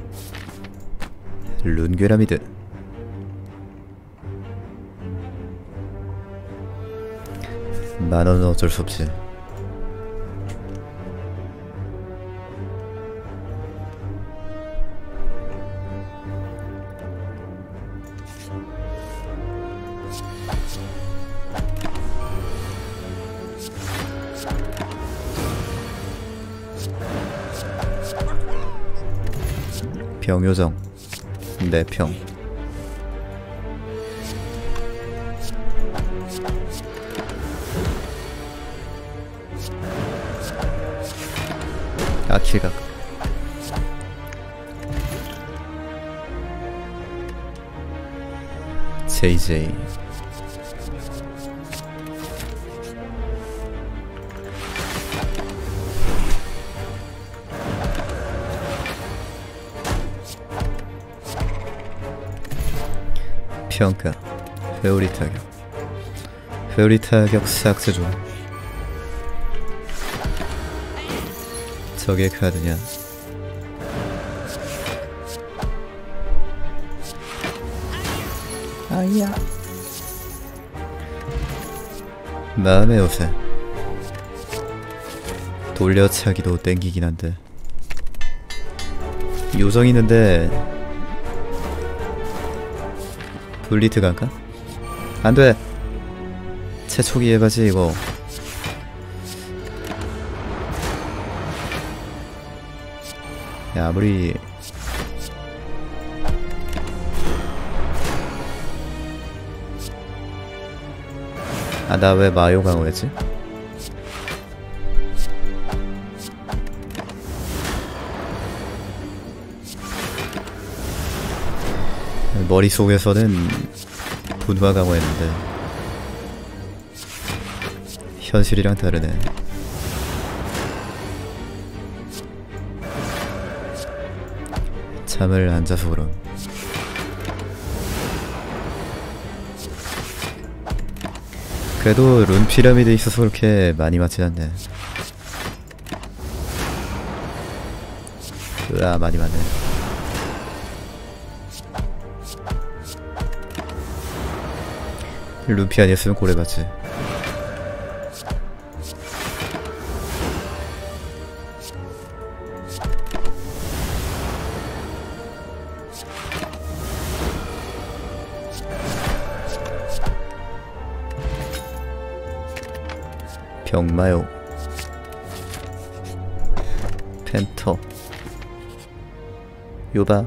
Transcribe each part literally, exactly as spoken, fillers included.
룬괴라미드. 만원은 어쩔 수 없지. 병요정 내평. 아킬각. 제이제이. 평가. 회오리 타격. 회오리 타격 삭제 중. 저게 카드냐? 아야. 마음의 요새. 돌려차기도 땡기긴 한데. 요정 있는데 블리트 갈까? 안돼! 채초기 해가지 이거. 야, 아무리 아, 나 왜 마요 강화했지? 머릿속에서는 분화 강화했는데 현실이랑 다르네. 잠을 안 자서 그럼. 그래도 룬 피라미드 있어서 그렇게 많이 맞진 않네. 으아, 많이 맞네. 루피 아니었으면 고래봤지. 병마요. 펜터. 요바.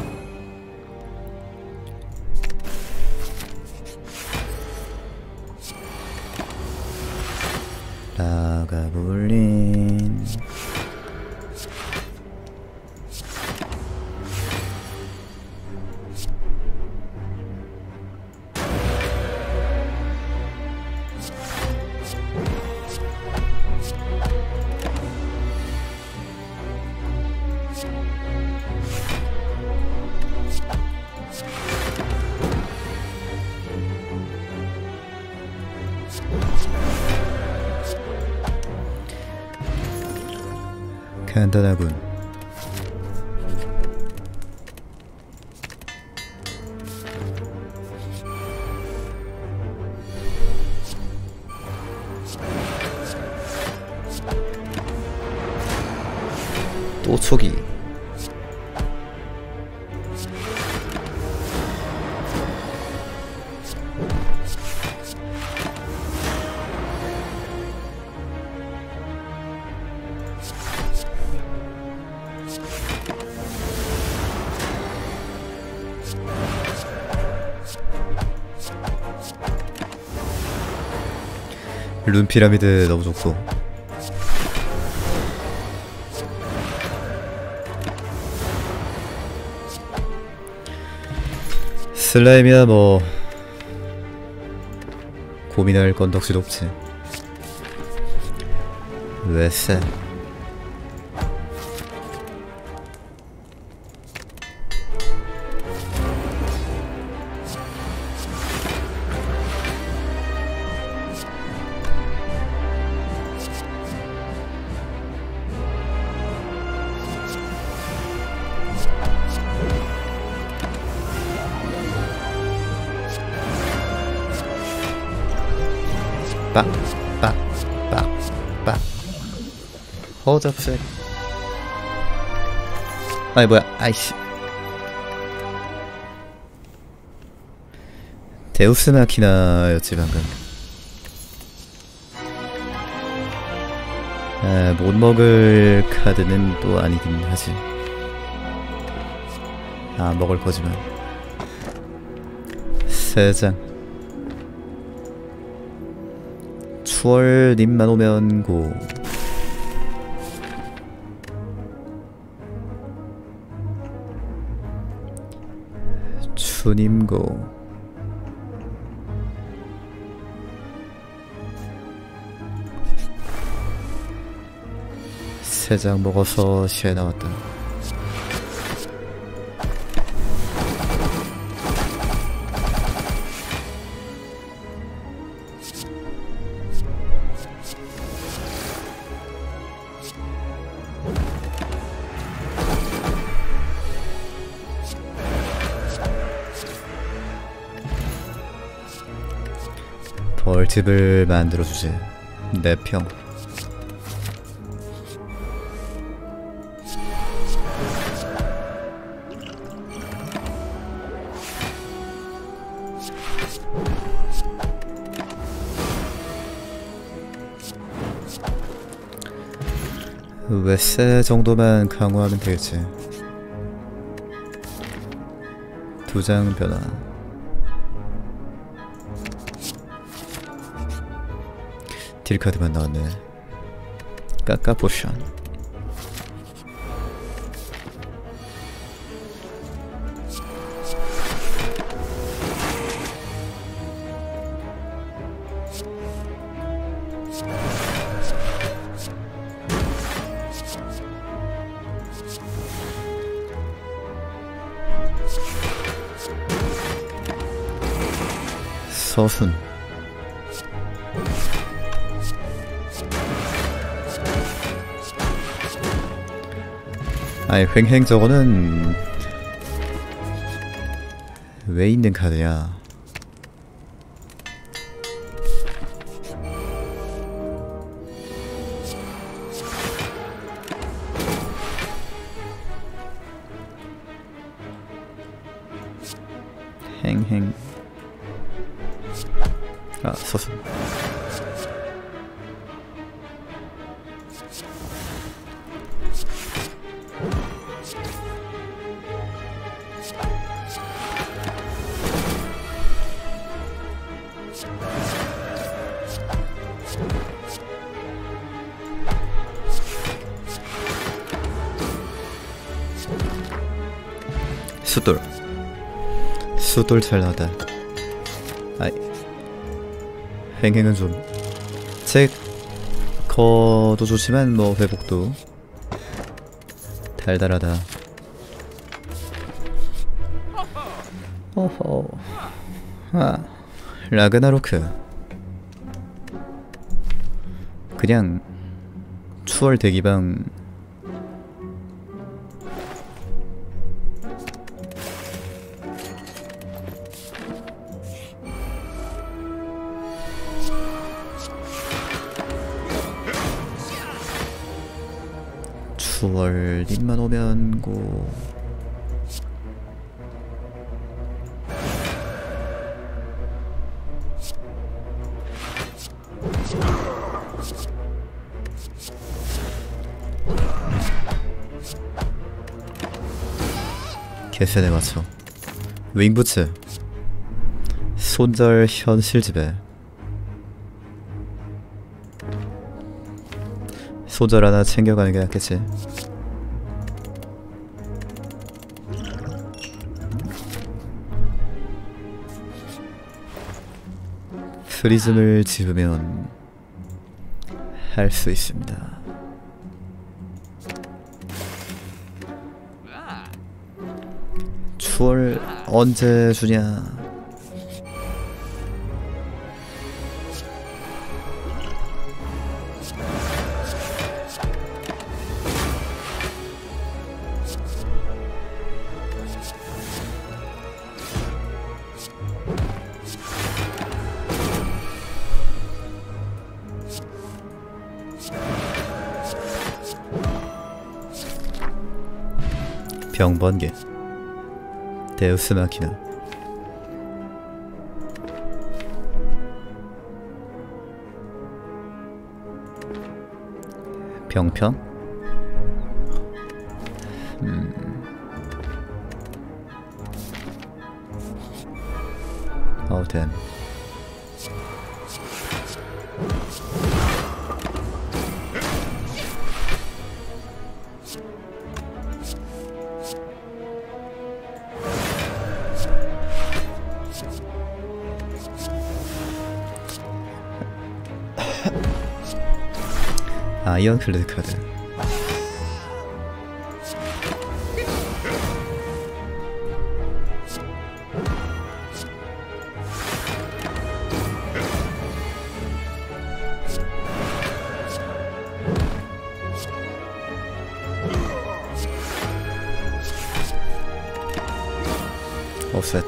라가블린. 간단하군. 또 초기. 룬 피라미드 너무 좋고. 슬라임이야 뭐 고민할 건덕지도 없지. 왜 쎄? 허접색. 아니 뭐야, 아이씨. 데우스 마키나였지 방금. 아, 못 먹을 카드는 또 아니긴 하지. 아, 먹을 거지만. 세 장. 추월님만 오면 고. 추님 고. 세 장 먹어서 시에 나왔다. 벌집을 만들어주지. 내 평. 웨세 정도만 강화하면 되겠지. 두 장 변화. 딜카드만 나왔네. 까까 포션. 서순. 아니 횡행 저거는 왜 있는 카드야? 행행. 아, 서순. 숫돌. 숫돌 잘 나왔다. 아이. 횡행은 좀 체커도 좋지만 뭐 회복도 달달하다. 어허. 아, 라그나로크. 그냥 추월 대기방. 추월님만 오면 고. 개센에 맞춰. 윙부츠. 손절 현실지배. 손절 하나 챙겨가는 게 낫겠지. 프리즘을 집으면 할 수 있습니다. 추월 언제 주냐? 병번개 데우스 마키나 병편? 음. 어우 댐 아이언 클레드 카드 오셋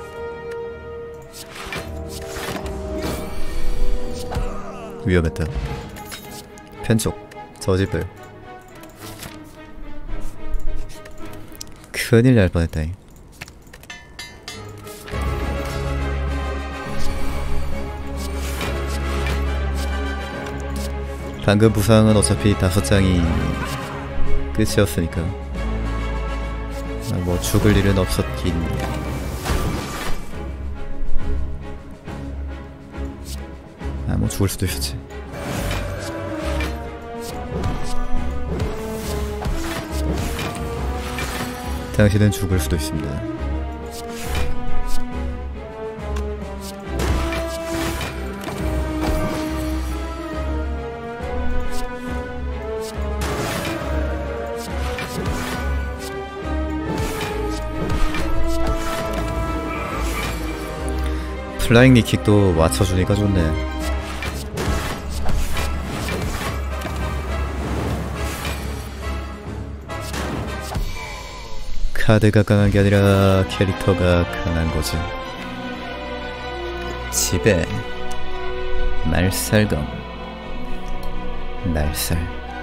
위험했다. 편쪽 저지불 큰일 날 뻔했다잉. 방금 부상은 어차피 다섯 장이 끝이었으니까 아, 뭐 죽을 일은 없었긴. 아 뭐 죽을 수도 있었지. 당신은 죽을 수도 있습니다. 플라잉 니킥도 맞춰주니까 좋네. 카드가 강한 게 아니라 캐릭터가 강한 거지. 지배 말살검 날살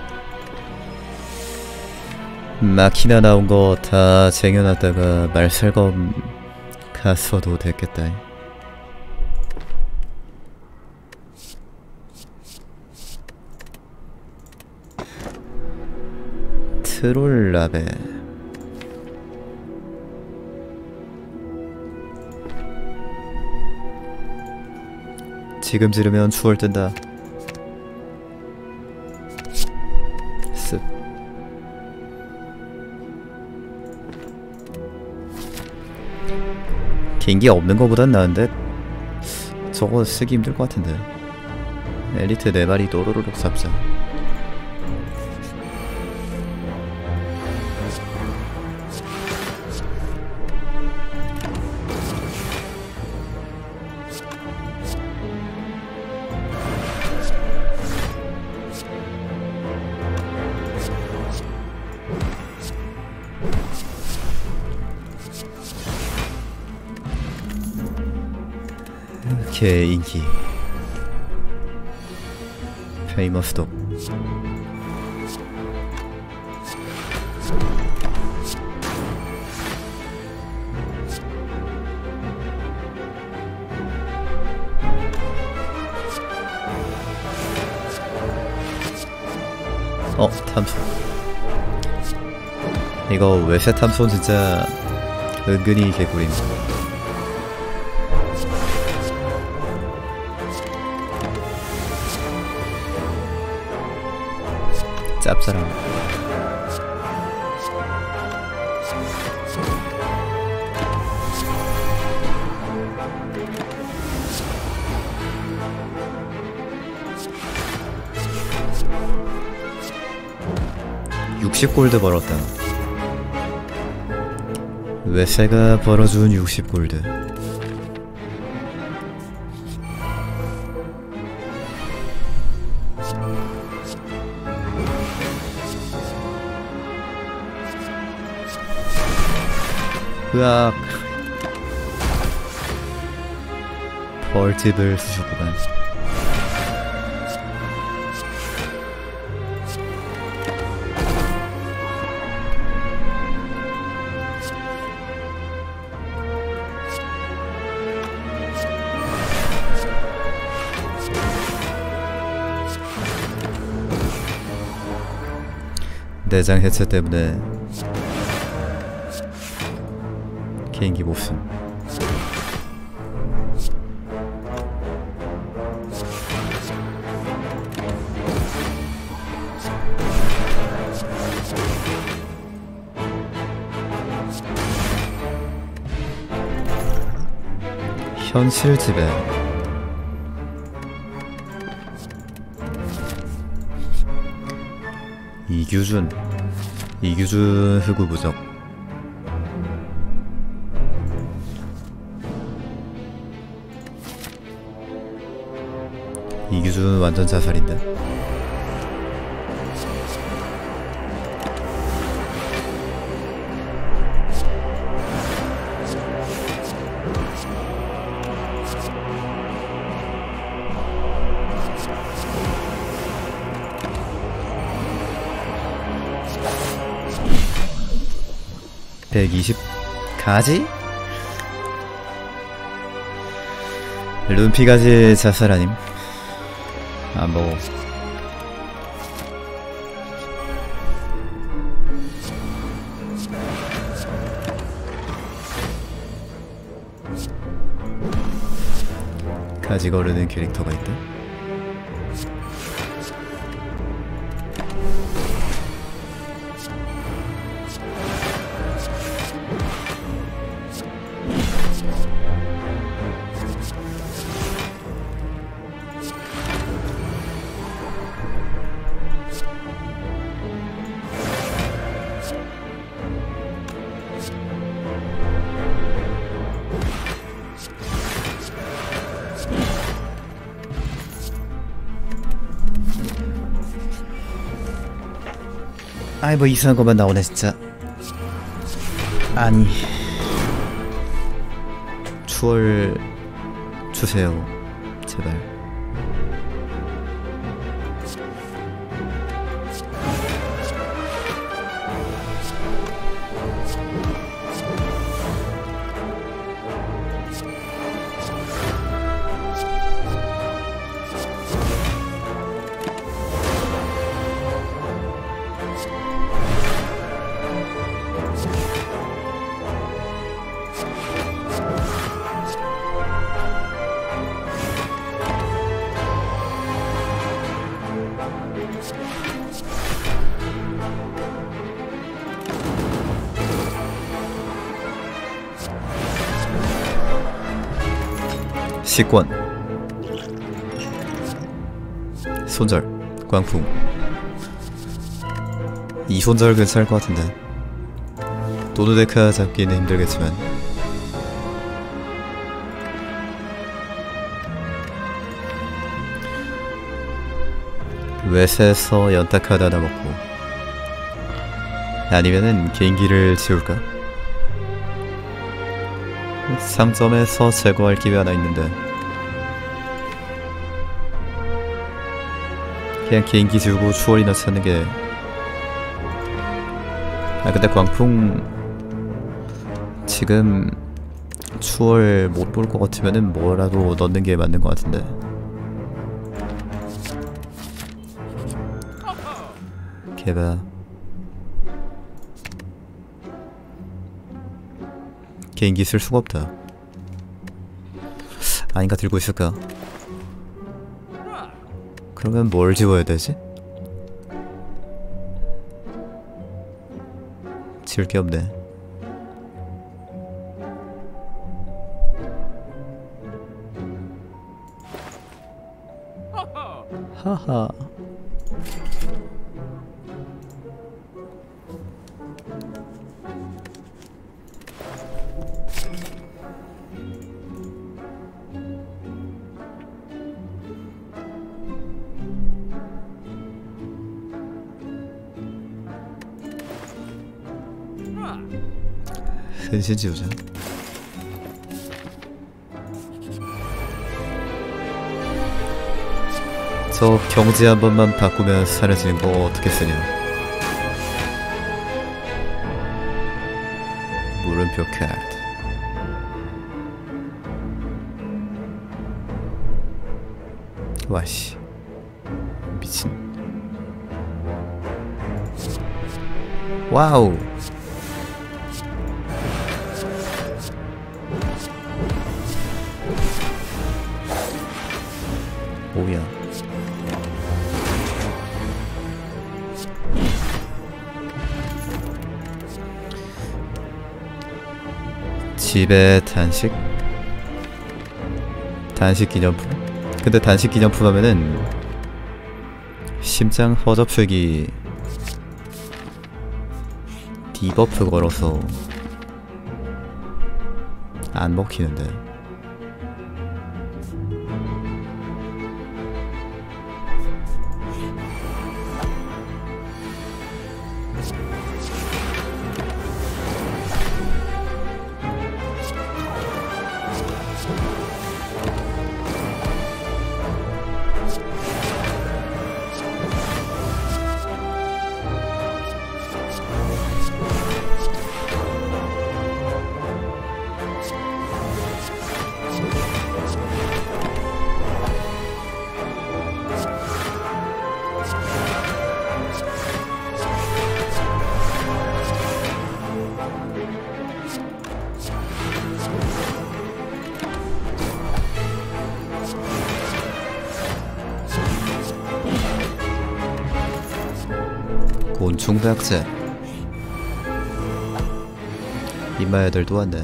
마키나 나온 거 다 쟁여놨다가 말살검 갔어도 됐겠다. 트롤라베 지금 지르면 추월 뜬다. 습 긴기 없는 거보단 나은데 저거 쓰기 힘들 것 같은데. 엘리트 네 마리 또로로록 잡자. 이렇게 인기 페이머스 독 어 탐소 이거 외세 탐소는 진짜 은근히 개꿀임. 짭짤함. 육십 골드 벌었다. 외세가 벌어준 육십 골드. 으악. 벌집을 쓰셨구만. 내장 해체 때문에 개인기 못 쓴. 현실 지배. 이규준. 이규준 흑우 부적. 이규준 완전 자살인데. 백이십 가지? 룬피가지 자살 아님? 안 보고. 가지 거르는 캐릭터가 있대? 아이 뭐 이상한 것만 나오네 진짜. 아니 추월 주세요 제발. 식권 손절 광풍. 이 손절 괜찮을 것 같은데. 도누데카 잡기는 힘들겠지만 웨스에서 연타카드 하나 먹고 아니면은 개인기를 지울까? 상점에서 제거할 기회 하나 있는데 그냥 개인기 지우고 추월이나 찾는 게. 아 근데 광풍 지금 추월 못 볼 것 같으면은 뭐라도 넣는 게 맞는 것 같은데. 개봐. 개인기 쓸 수가 없다. 아닌가 들고 있을까? 그러면 뭘 지워야 되지? 지울 게 없네. 하하. 현실 지우자. 저 경지 한 번만 바꾸면 사라지는 거 어떻게 쓰냐. 물음표 카드. 와씨 미친. 와우. 오야. 집에 단식? 단식 기념품? 근데 단식 기념품 하면은 심장 허접술기 디버프 걸어서 안 먹히는데. 곤충박제. 이마 애들도 왔네.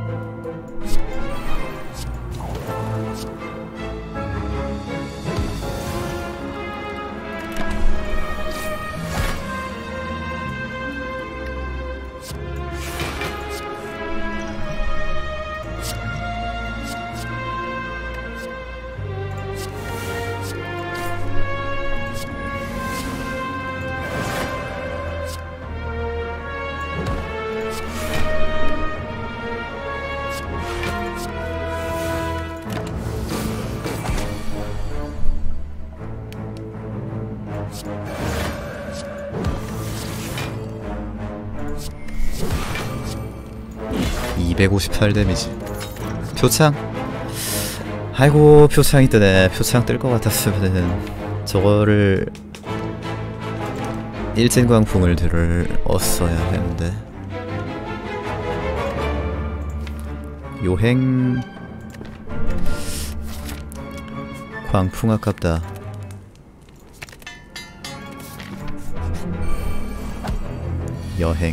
이백오십팔 데미지. 표창? 아이고 표창이 뜨네. 표창 뜰 것 같았으면은 저거를 일진광풍을 들었어야 했는데. 요행 광풍 아깝다. 여행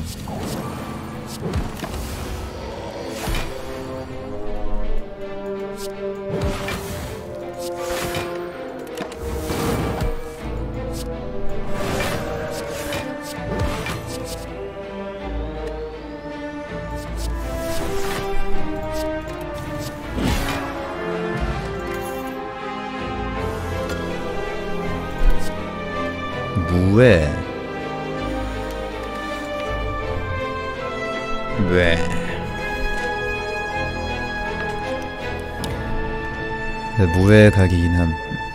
무에 왜 무에 각이긴 함.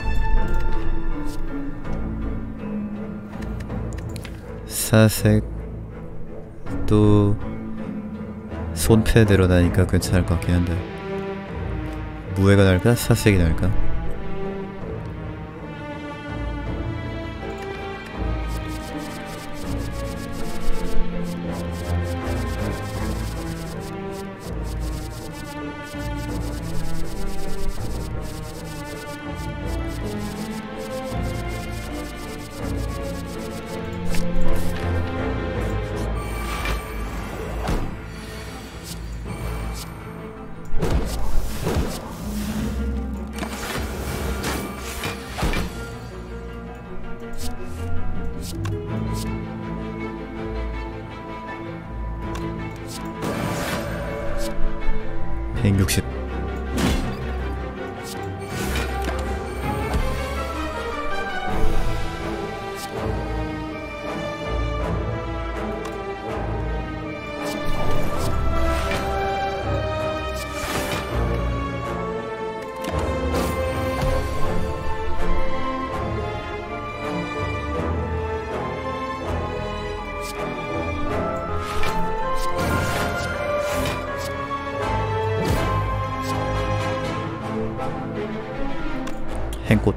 사색 또 손패 드러나니까 괜찮을 것 같긴 한데 무에가 나을까? 사색이 나을까? 백육십. 행꽃.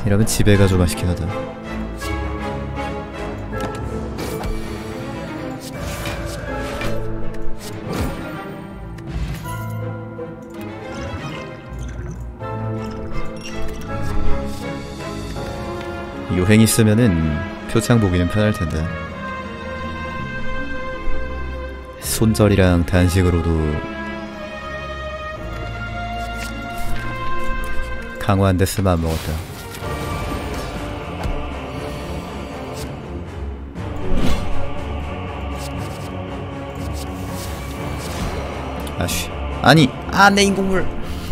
이러면 집에 가좀 맛있긴 하다. 요행 있으면은 표창 보기는 편할 텐데. 손절이랑 단식으로도 강화 안 됐으면 안 먹었다. 아쉬. 아니, 아, 내 인공물.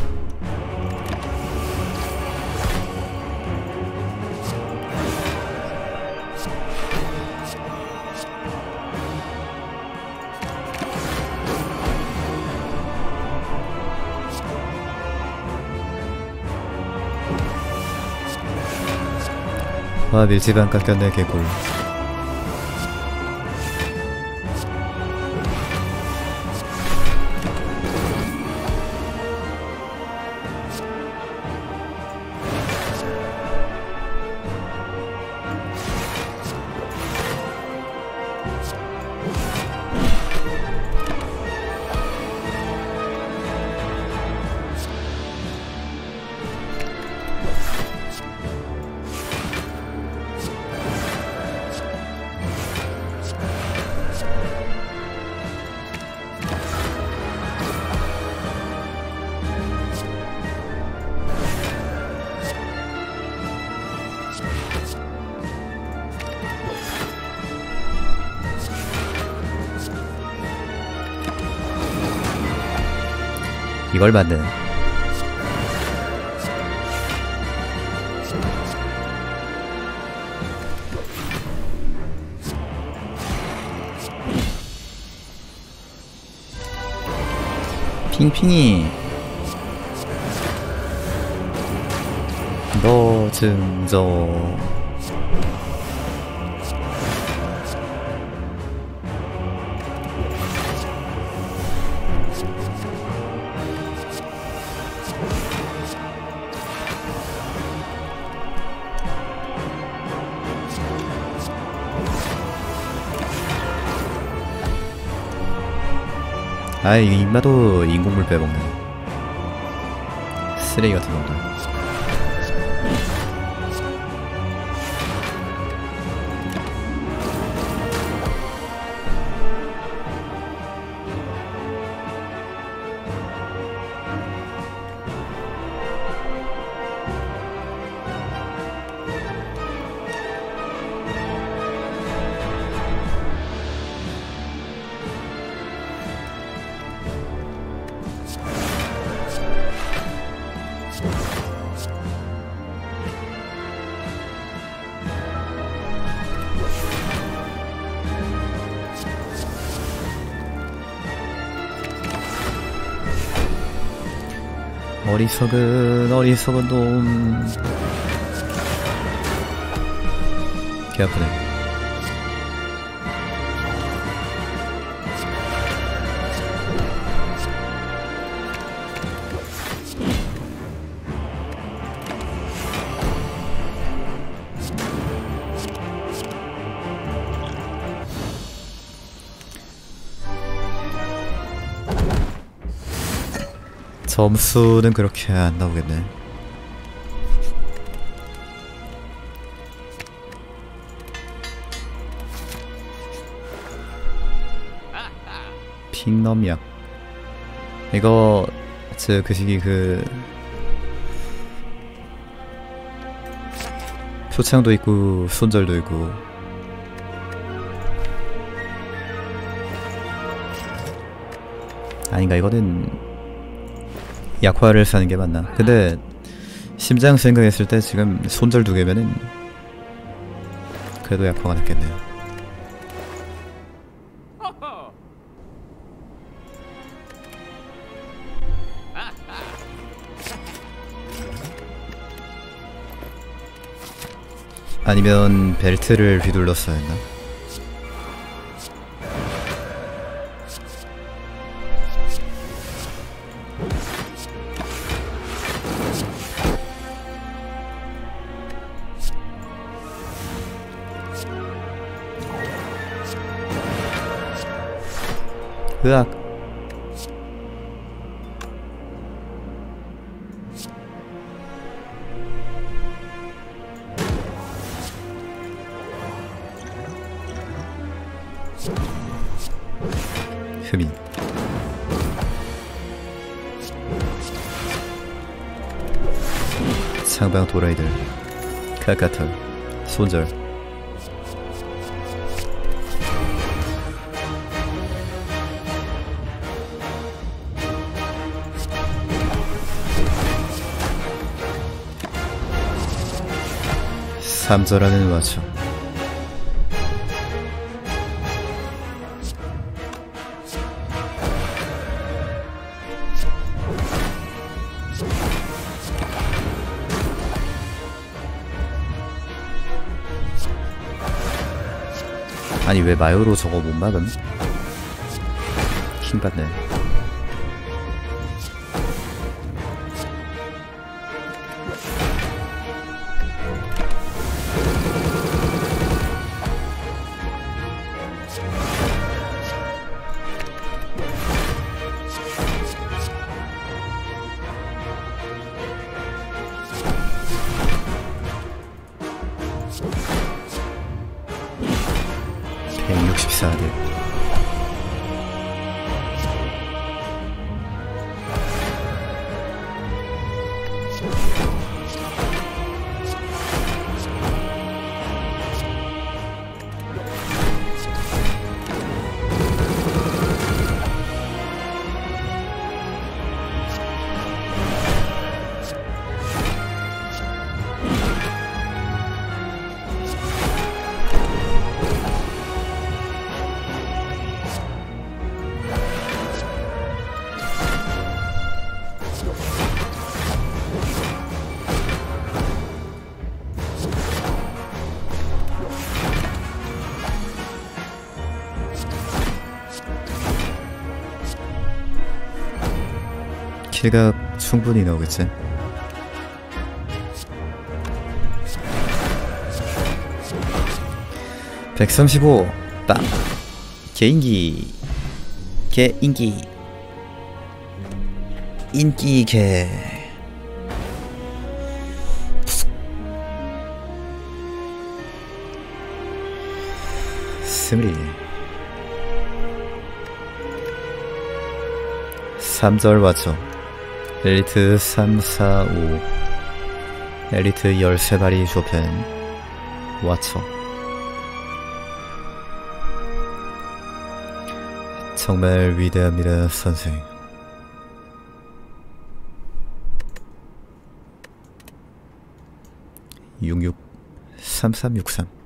아, 밀집안 깎였네, 개꿀. 이걸 만든 핑핑이 너 증저 아이, 인마도 인공물 빼먹네. 쓰레기 같은 놈들. 어리석은 어리석은 놈. 개 아프네. 점수는 그렇게 안 나오겠네. 핑넘약 이거 저 그 시기 그 표창도 있고 손절도 있고 아닌가. 이거는 약화를 사는 게 맞나? 근데 심장 생각했을 때 지금 손절 두 개면은 그래도 약화가 낫겠네요. 아니면 벨트를 휘둘렀어야 했나? 으악. 흠이. 상방 도라이들. 카카터. 손절. 삼절하는 와초. 아니 왜 마요로 저거 못 막음? 킹받네. 백육십사 대. 킬각 충분히 나오겠지. 백삼십오 딱. 개인기. 개인기. 인기 개. 스물이. 삼절 와초. 엘리트 삼, 사, 오. 엘리트 열세 발이 쇼펜. 와초. 정말 위대합니다, 선생. 육육 삼삼육삼